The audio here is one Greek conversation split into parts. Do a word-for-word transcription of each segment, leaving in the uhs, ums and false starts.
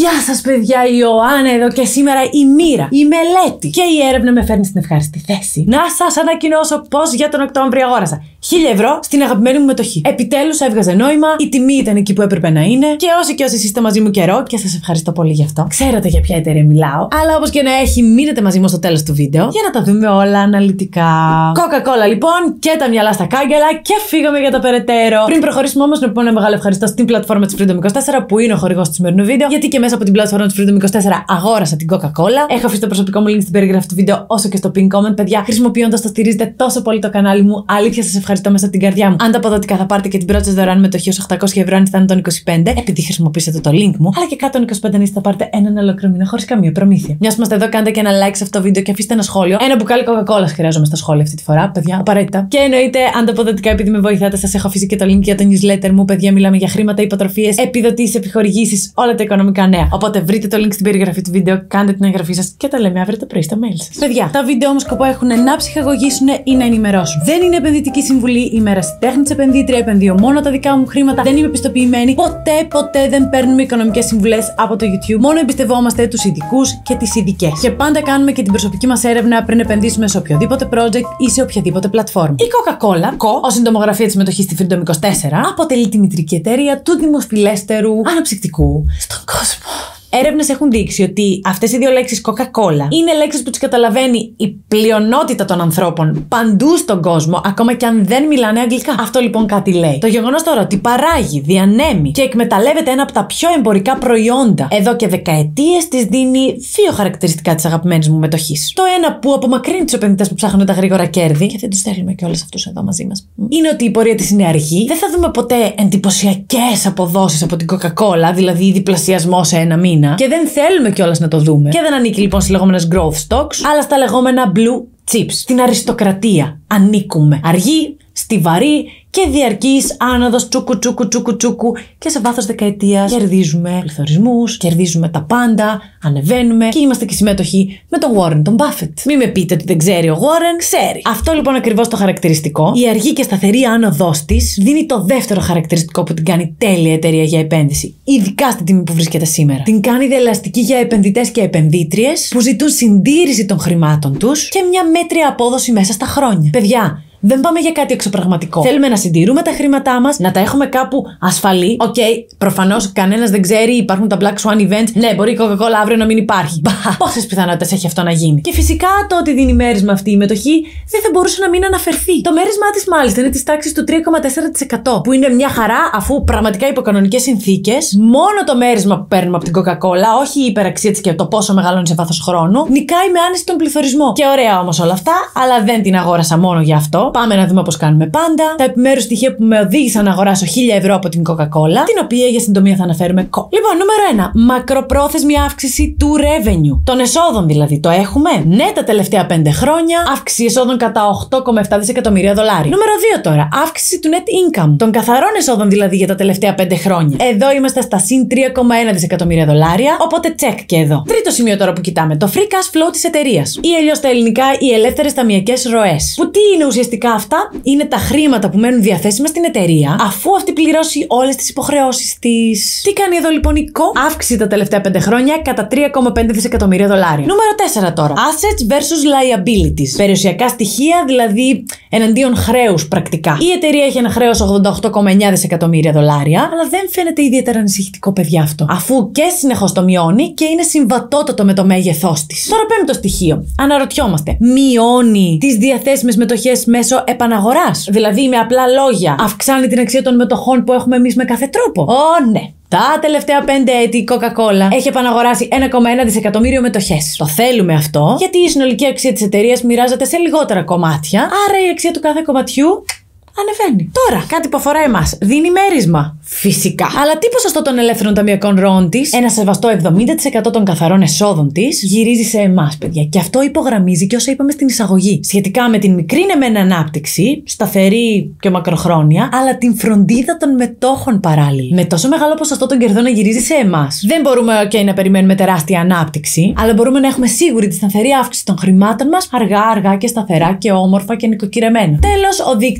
Γεια σας, παιδιά, η Ιωάννα εδώ και σήμερα η μοίρα, η μελέτη και η έρευνα με φέρνει στην ευχάριστη θέση να σας ανακοινώσω πως για τον Οκτώβριο αγόρασα χίλια ευρώ στην αγαπημένη μου μετοχή. Επιτέλους έβγαζε νόημα, η τιμή ήταν εκεί που έπρεπε να είναι και όσοι και όσοι είστε μαζί μου καιρό και σας ευχαριστώ πολύ γι' αυτό. Ξέρετε για ποια εταιρεία μιλάω, αλλά όπως και να έχει, μείνετε μαζί μου στο τέλος του βίντεο για να τα δούμε όλα αναλυτικά. Coca-Cola λοιπόν και τα μυαλά στα κάγκελα και φύγαμε για το περαιτέρω. Πριν προχωρήσουμε όμως, να πω ένα μεγάλο ευχαριστώ στην πλατφόρμα της Freedom είκοσι τέσσερα που είναι ο χορηγός του σημερινού βίντεο, γιατί και μέσα από την πλατφόρμα της Freedom είκοσι τέσσερα αγόρασα την Coca-Cola. Έχω αφήσει το προσωπικό μου link στην περιγραφή του βίντεο όσο και στο pin comment. Παιδιά, χρησιμοποιώντας το στηρίζετε τόσο πολύ το κανάλι μου. Αλήθεια, σας ευχαριστώ μέσα από την καρδιά μου. Ανταποδοτικά θα πάρετε και την πρώτη σας δωρεάν μετοχή ως οκτακόσια ευρώ αν είστε άνω των είκοσι πέντε, επειδή χρησιμοποιήσατε το link μου. Αλλά και κάτω των είκοσι πέντε αν είστε θα πάρετε έναν ολόκληρο μήνα χωρίς καμία προμήθεια. Μια που είμαστε εδώ, κάντε και ένα like σε αυτό το βίντεο και αφήστε ένα σχόλιο. Ένα μπουκάλι Coca-Cola χρειάζομαι στα σχόλια αυτή τη φορά, παιδιά, απαραίτητα. Και εννοείται ανταποδοτικά, επειδή με βοηθάτε, σας έχω αφήσει και το link για το newsletter μου. Παιδιά, μιλάμε για χρήματα, υποτροφίες, επιδοτήσεις, επιχορηγήσεις, όλα τα οικονομικά νέα. Οπότε βρείτε το link στην περιγραφή του βίντεο, κάντε την εγγραφή σας και τα λέμε αύριο το πρωί στα mail σας. Παιδιά, τα βίντεο όμως σκοπό έχουν να ψυχαγωγήσουν ή να ενημερώσουν. Δεν είναι επενδυτική συμβουλή, είμαι ερασιτέχνη της επενδύτρια, επενδύω μόνο τα δικά μου χρήματα, δεν είμαι πιστοποιημένη. Ποτέ, ποτέ δεν παίρνουμε οικονομικές συμβουλές από το YouTube. Μόνο εμπιστευόμαστε τους ειδικούς και τις ειδικές. Και πάντα κάνουμε και την προσωπική μας έρευνα πριν επενδύσουμε σε οποιοδήποτε project ή σε οποιαδήποτε πλατφόρμα. Η Coca-Cola, Co, ως συντομογραφία της μετοχής στη Freedom είκοσι τέσσερα, αποτελεί τη μητρική εταιρεία του δημοφιλέστερου αναψυκτικού στον κόσμο. Έρευνες έχουν δείξει ότι αυτές οι δύο λέξεις Coca-Cola είναι λέξεις που τις καταλαβαίνει η πλειονότητα των ανθρώπων παντού στον κόσμο, ακόμα και αν δεν μιλάνε αγγλικά. Αυτό λοιπόν κάτι λέει. Το γεγονός τώρα ότι παράγει, διανέμει και εκμεταλλεύεται ένα από τα πιο εμπορικά προϊόντα εδώ και δεκαετίες της δίνει δύο χαρακτηριστικά της αγαπημένης μου μετοχής. Το ένα που απομακρύνει τους επενδυτές που ψάχνουν τα γρήγορα κέρδη, και δεν τους θέλουμε κιόλας αυτούς εδώ μαζί μας, είναι ότι η πορεία της είναι αργή. Δεν θα δούμε ποτέ εντυπωσιακές αποδόσεις από την Coca-Cola, δηλαδή διπλασιασμό σε ένα μήνα. Και δεν θέλουμε κιόλας να το δούμε. Και δεν ανήκει λοιπόν στις λεγόμενες growth stocks, αλλά στα λεγόμενα blue chips. Στην αριστοκρατία ανήκουμε. Αργή, στιβαρή και διαρκής άνοδος τσούκου τσούκου τσούκου τσούκου και σε βάθος δεκαετίας κερδίζουμε πληθωρισμούς, κερδίζουμε τα πάντα, ανεβαίνουμε και είμαστε και συμμέτοχοι με τον Warren, τον Buffett. Μην με πείτε ότι δεν ξέρει ο Warren, ξέρει. Αυτό λοιπόν ακριβώς το χαρακτηριστικό, η αργή και σταθερή άνοδός της, δίνει το δεύτερο χαρακτηριστικό που την κάνει τέλεια εταιρεία για επένδυση, ειδικά στην τιμή που βρίσκεται σήμερα. Την κάνει διελαστική για επενδυτές και επενδύτριες που ζητούν συντήρηση των χρημάτων τους και μια μέτρια απόδοση μέσα στα χρόνια. Παιδιά, δεν πάμε για κάτι εξωπραγματικό. Θέλουμε να συντηρούμε τα χρήματά μας, να τα έχουμε κάπου ασφαλή. Οκ, okay, προφανώς κανένας δεν ξέρει, υπάρχουν τα Black Swan events. Ναι, μπορεί η Coca-Cola αύριο να μην υπάρχει. Μπα, πόσες πιθανότητες έχει αυτό να γίνει. Και φυσικά το ότι δίνει μέρισμα αυτή η μετοχή δεν θα μπορούσε να μην αναφερθεί. Το μέρισμά της μάλιστα είναι της τάξης του τρία κόμμα τέσσερα τοις εκατό, που είναι μια χαρά αφού πραγματικά υπό κανονικές συνθήκες μόνο το μέρισμα που παίρνουμε από την Coca-Cola, όχι η υπεραξία της και το πόσο μεγαλώνει σε βάθος χρόνου, νικάει με άνεση τον πληθωρισμό. Και ωραία όμως όλα αυτά, αλλά δεν την αγόρασα μόνο γι' αυτό. Πάμε να δούμε πώς κάνουμε πάντα. Τα επιμέρους στοιχεία που με οδήγησαν να αγοράσω χίλια ευρώ από την Coca-Cola, την οποία για συντομία θα αναφέρουμε Co. Λοιπόν, νούμερο ένα. Μακροπρόθεσμη αύξηση του revenue. Των εσόδων δηλαδή. Το έχουμε? Ναι, τα τελευταία πέντε χρόνια. Αύξηση εσόδων κατά οκτώ κόμμα επτά δισεκατομμύρια δολάρια. Νούμερο δύο τώρα. Αύξηση του net income. Των καθαρών εσόδων δηλαδή για τα τελευταία πέντε χρόνια. Εδώ είμαστε στα συν τρία κόμμα ένα δισεκατομμύρια δολάρια. Οπότε check και εδώ. Τρίτο σημείο τώρα που κοιτάμε. Το free cash flow της εταιρείας. Ή αλλιώς στα ελληνικά οι ελεύθερες ταμειακές ροές. Που τι είναι ουσιαστικά? Αυτά είναι τα χρήματα που μένουν διαθέσιμα στην εταιρεία αφού αυτή πληρώσει όλες τις υποχρεώσεις της. Τι κάνει εδώ λοιπόν η Co? Αύξηση τα τελευταία πέντε χρόνια κατά τρία κόμμα πέντε δισεκατομμύρια δολάρια. Νούμερο τέσσερα τώρα. Assets versus liabilities. Περιουσιακά στοιχεία, δηλαδή εναντίον χρέους πρακτικά. Η εταιρεία έχει ένα χρέος ογδόντα οκτώ κόμμα εννιά δισεκατομμύρια δολάρια, αλλά δεν φαίνεται ιδιαίτερα ανησυχητικό, παιδιά, αυτό. Αφού και συνεχώς το μειώνει και είναι συμβατότατο με το μέγεθός της. Τώρα πέμπτο στοιχείο. Αναρωτιόμαστε. Μειώνει τις διαθέσιμες μετοχές μέσω επαναγοράς. Δηλαδή, με απλά λόγια, αυξάνει την αξία των μετοχών που έχουμε εμείς με κάθε τρόπο? Ω, ναι. Τα τελευταία πέντε έτη η Coca-Cola έχει επαναγοράσει ένα κόμμα ένα δισεκατομμύριο μετοχές. Το θέλουμε αυτό, γιατί η συνολική αξία της εταιρείας μοιράζεται σε λιγότερα κομμάτια, άρα η αξία του κάθε κομματιού ανεβαίνει. Τώρα, κάτι που αφορά εμάς. Δίνει μέρισμα. Φυσικά. Αλλά τι ποσοστό των ελεύθερων ταμειακών ροών της, ένα σεβαστό εβδομήντα τοις εκατό των καθαρών εσόδων της, γυρίζει σε εμάς, παιδιά. Και αυτό υπογραμμίζει και όσα είπαμε στην εισαγωγή. Σχετικά με την μικρή νεμένα ανάπτυξη, σταθερή και μακροχρόνια, αλλά την φροντίδα των μετόχων παράλληλα. Με τόσο μεγάλο ποσοστό των κερδών να γυρίζει σε εμάς, δεν μπορούμε okay, να περιμένουμε τεράστια ανάπτυξη, αλλά μπορούμε να έχουμε σίγουρη τη σταθερή αύξηση των χρημάτων μας, αργά-αργά και σταθερά και όμορφα και νοικοκυρεμένα. Τέλος, ο δείκτης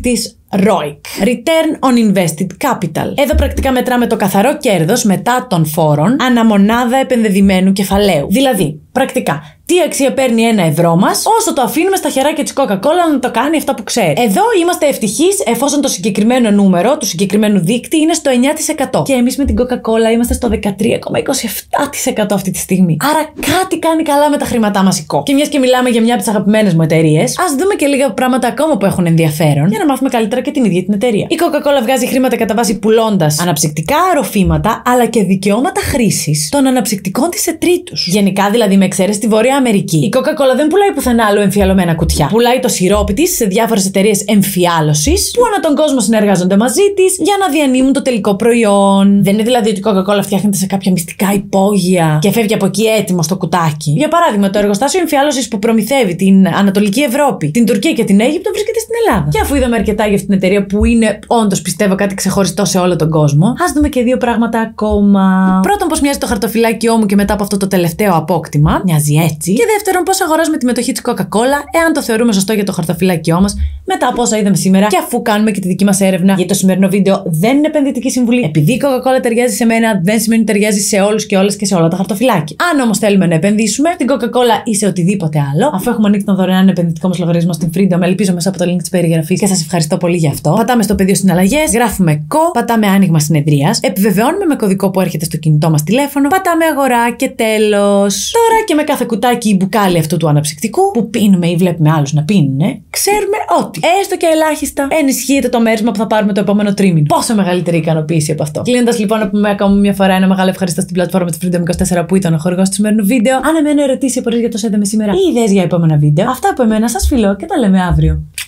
ρο ι σι. Return on Invested Capital. Εδώ πρακτικά μετράμε το καθαρό κέρδος μετά των φόρων ανά μονάδα επενδυμένου κεφαλαίου. Δηλαδή, πρακτικά, τι αξία παίρνει ένα ευρώ μας, όσο το αφήνουμε στα χεράκια της Coca-Cola να το κάνει αυτά που ξέρει. Εδώ είμαστε ευτυχείς εφόσον το συγκεκριμένο νούμερο του συγκεκριμένου δείκτη είναι στο εννιά τοις εκατό. Και εμείς με την Coca-Cola είμαστε στο δεκατρία κόμμα είκοσι επτά τοις εκατό αυτή τη στιγμή. Άρα κάτι κάνει καλά με τα χρήματά μας η Coca. Και μιας και μιλάμε για μια από τις αγαπημένες μου εταιρείες, ας δούμε και λίγα πράγματα ακόμα που έχουν ενδιαφέρον για να μάθουμε καλύτερα και την ίδια την εταιρεία. Η Coca-Cola βγάζει χρήματα κατά βάση πουλώντας αναψυκτικά ροφήματα αλλά και δικαιώματα χρήσης των αναψυκτικών της σε τρίτους. Γενικά δηλαδή, με εξαίρεση τη Βόρεια Αμερική, η Coca-Cola δεν πουλάει πουθενά άλλο εμφιαλωμένα κουτιά. Πουλάει το σιρόπι της σε διάφορες εταιρείες εμφιάλωσης που ανά τον κόσμο συνεργάζονται μαζί της για να διανύμουν το τελικό προϊόν. Δεν είναι δηλαδή ότι η Coca-Cola φτιάχνεται σε κάποια μυστικά υπόγεια και φεύγει από εκεί έτοιμο στο κουτάκι. Για παράδειγμα, το εργοστάσιο εμφιάλωσης που προμηθεύει την Ανατολική Ευρώπη, την Τουρκία και την Αίγυπτο βρίσκεται στην Ελλάδα. Και αφού είδαμε αρκετά για αυτήν την εταιρεία που είναι όντως πιστεύω κάτι ξεχωριστό σε όλο τον κόσμο, ας δούμε και δύο πράγματα ακόμα. Πρώτον, πώς μοιάζει το χαρτοφυλάκιό μου και μετά από αυτό το τελευταίο απόκτημα. Μοιάζει έτσι. Και δεύτερον, πώς αγοράζουμε τη μετοχή της Coca-Cola, εάν το θεωρούμε σωστό για το χαρτοφυλάκιό μας, μετά από όσα είδαμε σήμερα και αφού κάνουμε και τη δική μας έρευνα. Γιατί το σημερινό βίντεο δεν είναι επενδυτική συμβουλή. Επειδή η Coca-Cola ταιριάζει σε μένα, δεν σημαίνει ότι ταιριάζει σε όλους και όλες και σε όλα τα χαρτοφυλάκια. Αν όμως θέλουμε να επενδύσουμε στην Coca-Cola ή σε οτιδήποτε άλλο, αφού έχουμε ανοίξει τον δωρεάν επενδυτικό μας λογαριασμό στην Freedom, ελπίζω μέσα από το link της περιγραφής και σας ευχαριστώ πολύ γι' αυτό. Πατάμε στο πεδίο συναλλαγές, γράφουμε κο, πατάμε άνοιγμα συνεδρίας, επιβεβαιώνουμε με κωδικό που έρχεται στο κινητό μας τηλέφωνο, πατάμε αγορά και τέλος. Τώρα και με κάθε κουτάκι ή μπουκάλι αυτού του αναψυκτικού που πίνουμε ή βλέπουμε άλλους να πίνουνε, ξέρουμε ότι έστω και ελάχιστα ενισχύεται το μέρισμα που θα πάρουμε το επόμενο τρίμηνο. Πόσο μεγαλύτερη ικανοποίηση από αυτό. Κλείνοντας λοιπόν, να πούμε ακόμα μια φορά ένα μεγάλο ευχαριστώ στην πλατφόρμα του Freedom είκοσι τέσσερα που ήταν ο χορηγός του σημερινού βίντεο. Αν εμένα ερωτήσει, απορίες για το είδαμε σήμερα ή ιδέες για επόμενα βίντεο, αυτά από εμένα σας φιλώ και τα λέμε αύριο.